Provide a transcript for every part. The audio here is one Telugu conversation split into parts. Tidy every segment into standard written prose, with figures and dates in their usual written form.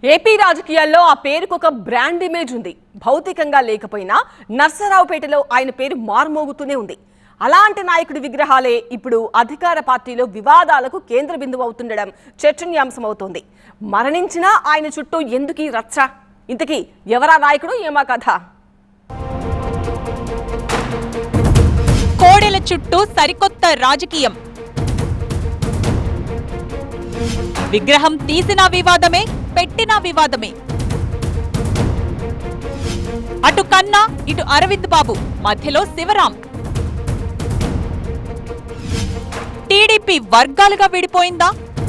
ఏపీ రాజకీయాల్లో ఆ పేరుకు ఒక బ్రాండ్ ఇమేజ్ ఉంది. భౌతికంగా లేకపోయినా నర్సరావుపేటలో ఆయన పేరు మార్మోగుతూనే ఉంది. అలాంటి నాయకుడి విగ్రహాలే ఇప్పుడు అధికార పార్టీలో వివాదాలకు కేంద్ర బిందువు అవుతుండడం చర్చనీయాంశమవుతోంది. మరణించినా ఆయన చుట్టూ ఎందుకీ రచ్చ? ఇంతకీ ఎవరా నాయకుడు, ఏమా కథ? కోడెల చుట్టూ సరికొత్త రాజకీయం. విగ్రహం తీసిన వివాదమే, పెట్టిన వివాదమే. అటు కన్నా, ఇటు అరవింద్ బాబు, మధ్యలో శివరాం. టీడీపీ వర్గాలుగా విడిపోయిందా?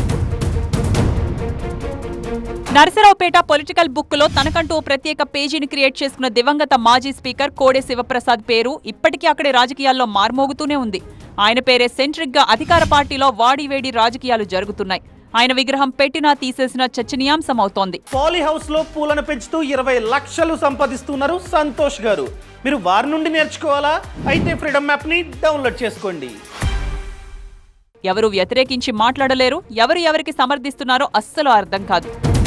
నరసరావుపేట పొలిటికల్ బుక్ లో తనకంటూ ప్రత్యేక పేజీని క్రియేట్ చేసుకున్న దివంగత మాజీ స్పీకర్ కోడె శివప్రసాద్ పేరు ఇప్పటికీ అక్కడి రాజకీయాల్లో మార్మోగుతూనే ఉంది. ఆయన పేరే సెంట్రిక్ గా అధికార పార్టీలో వాడివేడి రాజకీయాలు జరుగుతున్నాయి. ఆయన విగ్రహం పెట్టినా తీసేసిన చర్చనీయాంశమవుతోంది. పాలీ హౌస్ లో పూలను పెంచుతూ 20 లక్షలు సంపాదిస్తున్నారు సంతోష్ గారు. మీరు వారి నుండి నేర్చుకోవాలా? అయితే ఫ్రీడమ్ యాప్ ని డౌన్లోడ్ చేసుకోండి. ఎవరు వ్యతిరేకించి మాట్లాడలేరు, ఎవరికి సమర్థిస్తున్నారో అస్సలు అర్థం కాదు.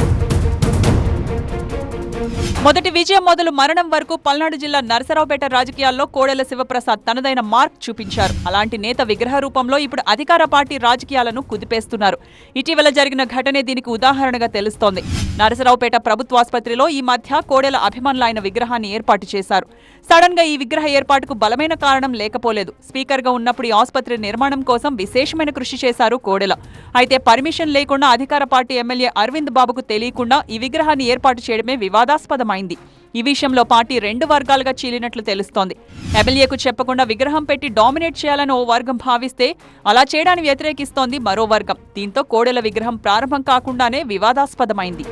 మొదటి విజయం మొదలు మరణం వరకు పల్నాడు జిల్లా నరసరావుపేట రాజకీయాల్లో కోడెల శివప్రసాద్ తనదైన మార్క్ చూపించారు. అలాంటి నేత విగ్రహ రూపంలో ఇప్పుడు అధికార పార్టీ రాజకీయాలను కుదిపేస్తున్నారు. ఇటీవల జరిగిన ఘటనే దీనికి ఉదాహరణగా తెలుస్తోంది. నరసరావుపేట ప్రభుత్వాసుపత్రిలో ఈ మధ్య కోడెల అభిమానులు ఆయన విగ్రహాన్ని ఏర్పాటు చేశారు. సడన్ గా ఈ విగ్రహ ఏర్పాటుకు బలమైన కారణం లేకపోలేదు. స్పీకర్ గా ఉన్నప్పుడు ఈ ఆసుపత్రి నిర్మాణం కోసం విశేషమైన కృషి చేశారు కోడెల. అయితే పర్మిషన్ లేకుండా అధికార పార్టీ ఎమ్మెల్యే అరవింద్ బాబుకు తెలియకుండా ఈ విగ్రహాన్ని ఏర్పాటు చేయడమే వివాదాస్పదమైంది. ఈ విషయంలో పార్టీ 2 వర్గాలుగా చీలినట్లు తెలుస్తోంది. ఎమ్మెల్యేకు చెప్పకుండా విగ్రహం పెట్టి డామినేట్ చేయాలని ఓ వర్గం భావిస్తే, అలా చేయడాన్ని వ్యతిరేకిస్తోంది మరో వర్గం. దీంతో కోడెల విగ్రహం ప్రారంభం కాకుండానే వివాదాస్పదమైంది.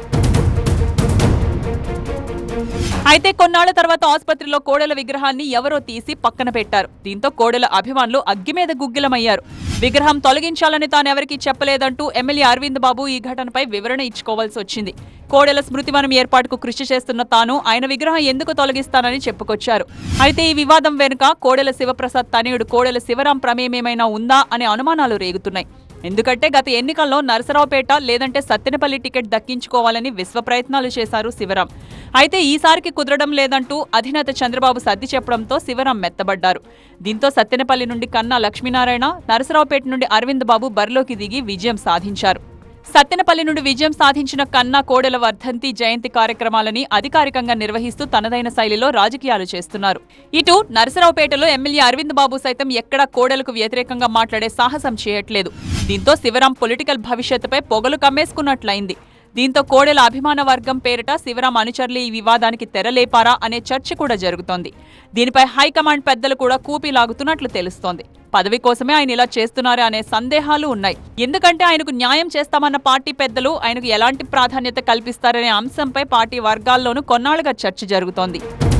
అయితే కొన్నాళ్ల తర్వాత ఆసుపత్రిలో కోడెల విగ్రహాన్ని ఎవరో తీసి పక్కన పెట్టారు. దీంతో కోడెల అభిమానులు అగ్గి మీద గుగ్గిలమయ్యారు. విగ్రహం తొలగించాలని తానెవరికీ చెప్పలేదంటూ ఎమ్మెల్యే అరవింద్ బాబు ఈ ఘటనపై వివరణ ఇచ్చుకోవాల్సి వచ్చింది. కోడెల స్మృతివనం ఏర్పాటుకు కృషి చేస్తున్న తాను ఆయన విగ్రహం ఎందుకు తొలగిస్తానని చెప్పుకొచ్చారు. అయితే ఈ వివాదం వెనుక కోడెల శివప్రసాద్ తనయుడు కోడెల శివరాం ప్రమేయమేమైనా ఉందా అనే అనుమానాలు రేగుతున్నాయి. ఎందుకంటే గత ఎన్నికల్లో నరసరావుపేట లేదంటే సత్తెనపల్లి టికెట్ దక్కించుకోవాలని విశ్వ ప్రయత్నాలు చేశారు శివరాం. అయితే ఈసారికి కుదరడం లేదంటూ అధినేత చంద్రబాబు సర్ది చెప్పడంతో శివరాం మెత్తబడ్డారు. దీంతో సత్తెనపల్లి నుండి కన్నా లక్ష్మీనారాయణ, నరసరావుపేట నుండి అరవింద్ బాబు బరిలోకి దిగి విజయం సాధించారు. సత్తెనపల్లి నుండి విజయం సాధించిన కన్నా కోడెల వర్ధంతి, జయంతి కార్యక్రమాలని అధికారికంగా నిర్వహిస్తూ తనదైన శైలిలో రాజకీయాలు చేస్తున్నారు. ఇటు నరసరావుపేటలో ఎమ్మెల్యే అరవింద్ బాబు సైతం ఎక్కడా కోడెలకు వ్యతిరేకంగా మాట్లాడే సాహసం చేయట్లేదు. దీంతో శివరాం పొలిటికల్ భవిష్యత్తుపై పొగలు కమ్మేసుకున్నట్లయింది. దీంతో కోడెల అభిమాన వర్గం పేరిట శివరాం అనుచరులు ఈ వివాదానికి తెరలేపారా అనే చర్చ కూడా జరుగుతోంది. దీనిపై హైకమాండ్ పెద్దలు కూడా కూపీలాగుతున్నట్లు తెలుస్తోంది. పదవి కోసమే ఆయన ఇలా చేస్తున్నారా అనే సందేహాలు ఉన్నాయి. ఎందుకంటే ఆయనకు న్యాయం చేస్తామన్న పార్టీ పెద్దలు ఆయనకు ఎలాంటి ప్రాధాన్యత కల్పిస్తారనే అంశంపై పార్టీ వర్గాల్లోనూ కొన్నాళ్లుగా చర్చ జరుగుతోంది.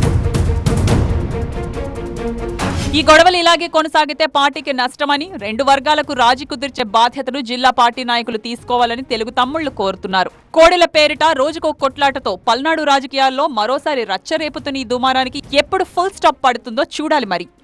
ఈ గొడవలు ఇలాగే కొనసాగితే పార్టీకి నష్టమని, 2 వర్గాలకు రాజీ కుదిర్చే బాధ్యతను జిల్లా పార్టీ నాయకులు తీసుకోవాలని తెలుగు తమ్ముళ్లు కోరుతున్నారు. కోడెల పేరిట రోజుకో కొట్లాటతో పల్నాడు రాజకీయాల్లో మరోసారి రచ్చరేపుతున్న ఈ దుమారానికి ఎప్పుడు ఫుల్ స్టాప్ పడుతుందో చూడాలి మరి.